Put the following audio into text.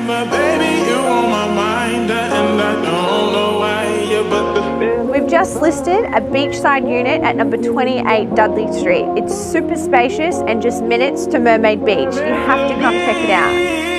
but baby, you on my mind, and I don't know why you but the We've just listed a beachside unit at number 28 Dudley Street. It's super spacious and just minutes to Mermaid Beach. You have to come check it out.